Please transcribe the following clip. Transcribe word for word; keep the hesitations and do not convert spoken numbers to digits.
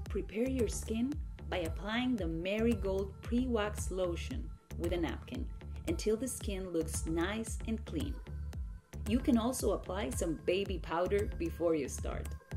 Prepare your skin by applying the Marigold Pre Wax Lotion with a napkin until the skin looks nice and clean. You can also apply some baby powder before you start.